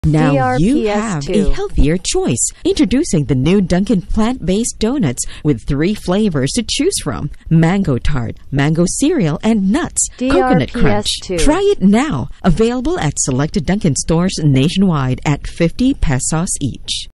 Now you DRPS have 2. a healthier choice. Introducing the new Dunkin plant-based donuts with 3 flavors to choose from: mango tart, mango cereal, and nuts. Coconut crunch. DRPS 2. Try it now. Available at selected Dunkin stores nationwide at 50 pesos each.